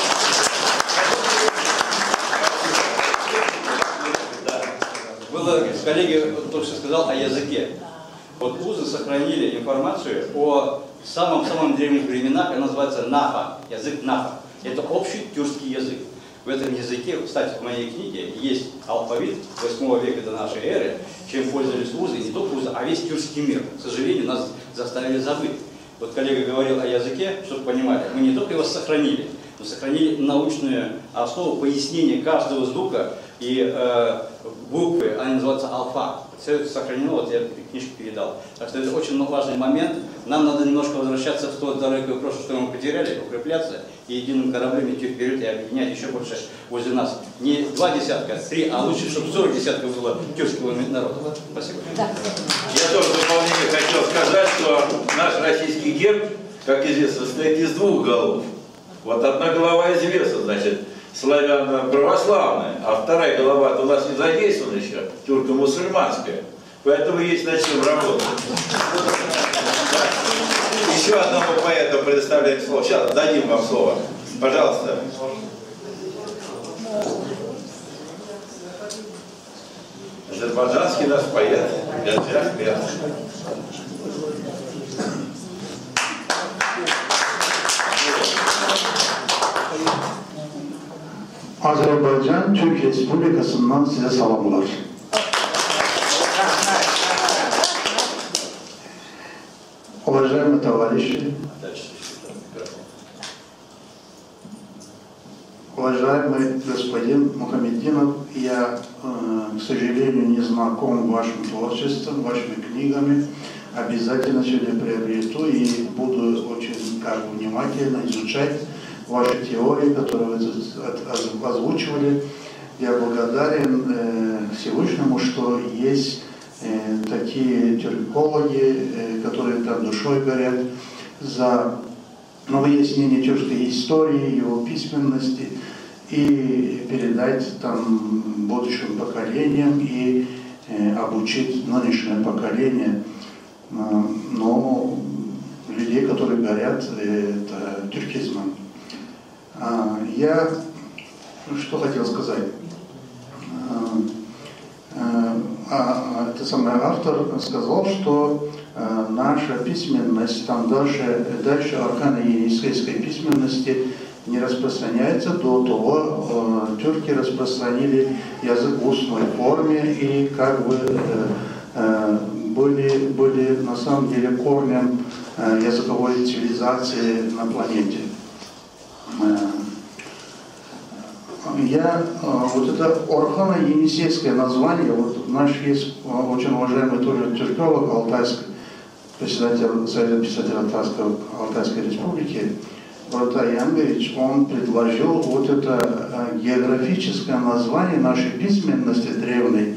Коллеги только что сказал о языке. Вот узы сохранили информацию о самом древних временах, она называется нафа, язык нафа. Это общий тюркский язык. В этом языке, кстати, в моей книге есть алфавит 8 века до нашей эры, чем пользовались узы, и не только узы, а весь тюркский мир. К сожалению, нас заставили забыть. Вот коллега говорил о языке, чтобы понимали, мы не только его сохранили, но сохранили научную основу пояснения каждого звука и буквы, они называются алфа. Все это сохранено, вот я книжку передал. Так что это очень важный момент. Нам надо немножко возвращаться в то далекое прошлое, что мы потеряли, укрепляться и единым кораблем идти вперед и объединять еще больше возле нас. Не 2 десятка, 3, а лучше, чтобы 40 десятков было тюркского народа. Спасибо. Я тоже в дополнение хотел сказать, что наш российский герб, как известно, состоит из 2 голов. Вот одна голова известна, значит, славяно-православная, а вторая голова-то у нас не задействована еще, тюрко-мусульманская. Поэтому есть над чем работать. Еще одному поэту предоставляем слово. Сейчас дадим вам слово. Пожалуйста. Азербайджанский наш поэт. Azerbaycan Türk Respublikası'ndan size salamlar. Уважаемые товарищи, уважаемый господин Мухаммединов, я, к сожалению, не знаком вашим творчеством, вашими книгами. Обязательно сегодня приобрету и буду очень внимательно изучать ваши теории, которые вы озвучивали. Я благодарен Всевышнему, что есть такие тюркологи, которые там душой горят за выяснение тюркской истории, его письменности и передать там будущим поколениям и обучить нынешнее поколение, но людей, которые горят тюркизмом. Я что хотел сказать? Это самый автор сказал, что наша письменность, там дальше арканы енисейской письменности не распространяется. До того тюрки распространили язык в устной форме и как бы были на самом деле корнем языковой цивилизации на планете. Вот это Орхана енисейское название, вот наш есть очень уважаемый тоже тюрколог Алтайский, председатель Совета писателей Алтайской Республики, Боротай Янгович, он предложил вот это географическое название нашей письменности древней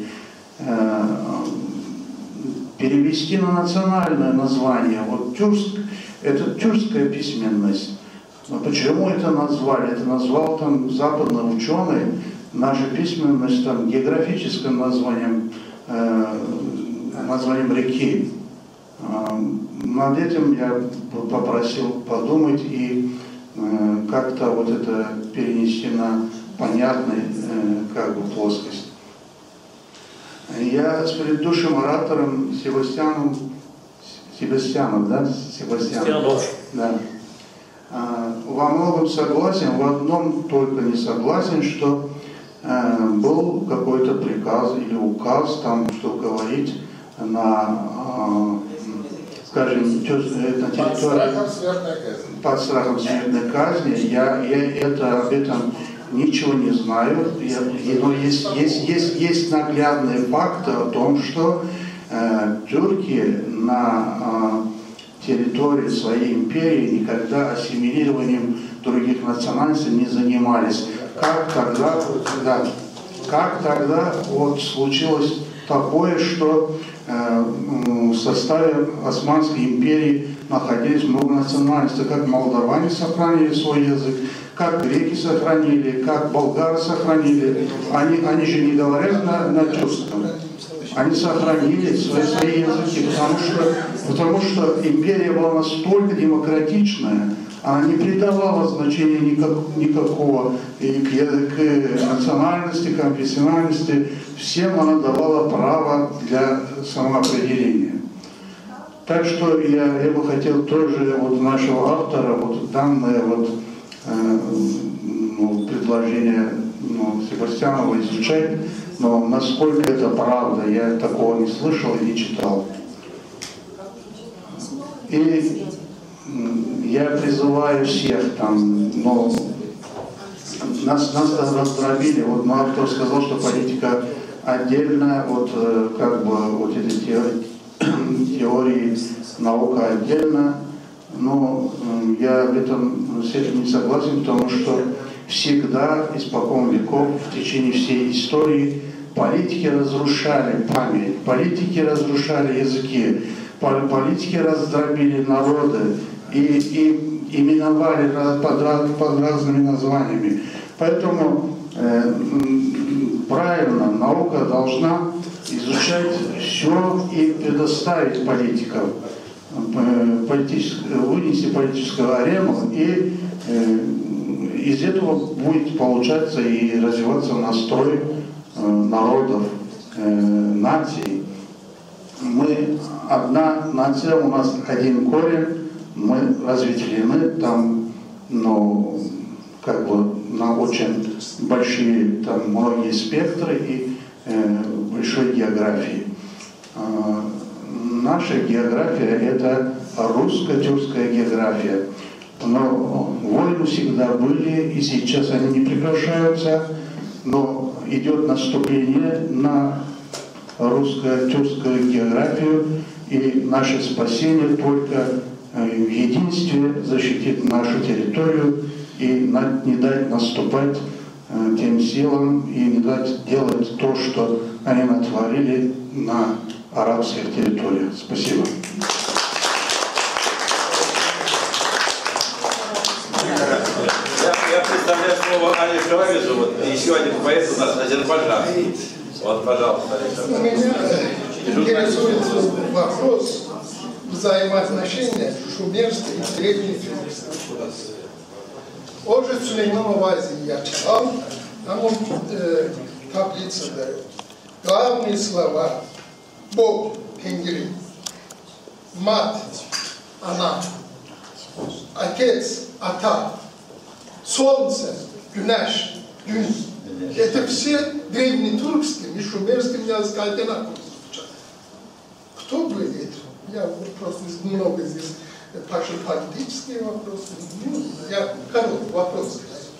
перевести на национальное название. Вот это тюркская письменность. Но почему это назвали? Это назвал там западный ученый, наша письменность там географическим названием названием реки. Над этим я попросил подумать и как-то вот это перенести на понятную как бы плоскость. Я с предыдущим оратором Себастьяном, да? Себастьяном. Да. Во многом согласен, в одном только не согласен, что был какой-то приказ или указ, там, что говорить на, скажем, на территории под страхом смертной казни. Я об этом ничего не знаю, но есть наглядные факты о том, что тюрки на территории своей империи никогда ассимилированием других национальностей не занимались. Как тогда вот случилось такое, что в составе Османской империи находились много национальностей, как молдаване сохранили свой язык, как греки сохранили, как болгары сохранили. Они же не говорят на тюркском. Они сохранили свои языки, потому что империя была настолько демократичная, она не придавала значения никакого к национальности, конфессиональности. Всем она давала право для самоопределения. Так что я бы хотел тоже вот нашего автора вот данное вот предложение Себастьянова изучать, но насколько это правда, я такого не слышал и не читал. И я призываю всех там, но нас раздробили, вот автор сказал, что политика отдельная, вот как бы вот эти теории, наука отдельно, но я с этим не согласен, потому что всегда, испокон веков, в течение всей истории политики разрушали память, политики разрушали языки, политики раздробили народы и именовали под разными названиями. Поэтому правильно, наука должна изучать все и предоставить политикам, вынести политическую арену, и из этого будет получаться и развиваться настрой народов, наций. Мы одна нация, у нас один корень, мы разветвлены там, как бы на очень большие, там многие спектры и большой географии. Наша география — это русско-тюркская география. Но войны всегда были, и сейчас они не прекращаются, но идет наступление на русско-тюркскую географию, и наше спасение только в единстве защитит нашу территорию и не дать наступать тем силам, и не дать делать то, что они натворили на арабских территориях. Спасибо. Я представляю слово Али Шавагизу, вот еще один поэт у нас Азербайджан. Вот, пожалуйста, Александр. Меня интересует вопрос взаимоотношения шумерской и древней тюркской. Уже Сулейман Вази я читал, там он таблицу дает. Главные слова: Бог, Тенгри, Мать, Она, Отец, Ата, Солнце, Güneş, Gün. Это все древнетуркским и шумерским языком одинаково звучат. Кто были это? Я просто много здесь пошли политические вопросы. Я короткий вопрос.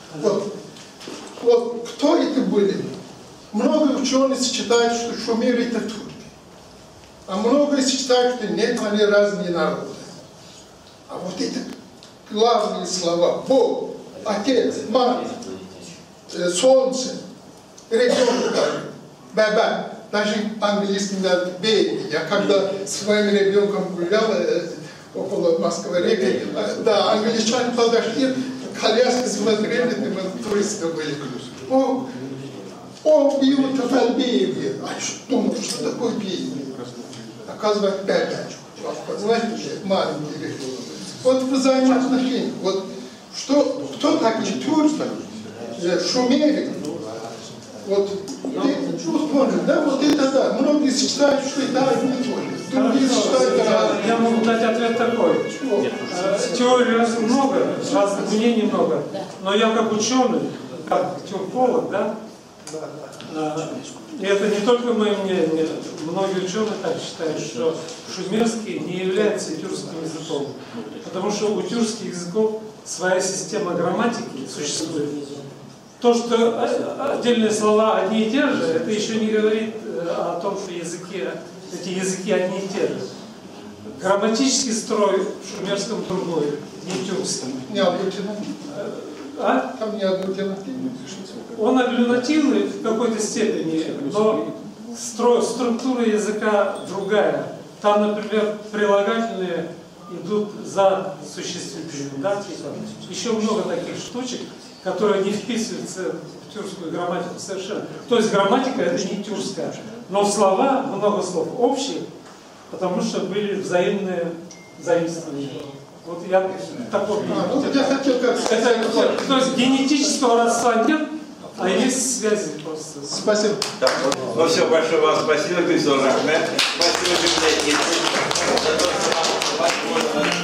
Вот кто это были? Много ученых считают, что шумеры это турки. А много считают, что нет, они разные народы. А вот это главные слова: Бог, Отец, Мать, Солнце, ребенок, баба. Даже английским даже baby. Я когда с своим ребенком гулял около Москвы реки, да, англичане подошли, коляски смотрели, туристы были. О, beautiful baby. А что думал, что такое baby? оказывать передачу. Понимаете, маленький регион. Вот взаимоотношения. Вот что, кто такие тюрки, шумеры, вот, понял, да, вот это да. Многие считают, что это одно и то же. Другие считают, это Я могу дать ответ такой. Теорий много, разных мнений много. Но я как ученый, как тюрколог, да, и это не только мое мнение, многие ученые так считают, что шумерский не является тюркским языком. Потому что у тюркских языков своя система грамматики существует. То, что отдельные слова одни и те же, это еще не говорит о том, что эти языки одни и те же. Грамматический строй в шумерском другой, не тюркском. не аглютинативный. А? Там не аглютинативный. Он аглютинативный в какой-то степени, но структура языка другая. Там, например, прилагательные идут за существительным, да? Еще много таких штучек, которые не вписываются в тюркскую грамматику совершенно. То есть грамматика это не тюркская, но слова, много слов общих, потому что были взаимные заимствования. Вот я такой... я хотел как сказать... То есть генетического родства нет, а есть связи просто. Спасибо. Ну все, большое вам спасибо, Гульсор Рахмет. Спасибо, библиотеке, за то, что вам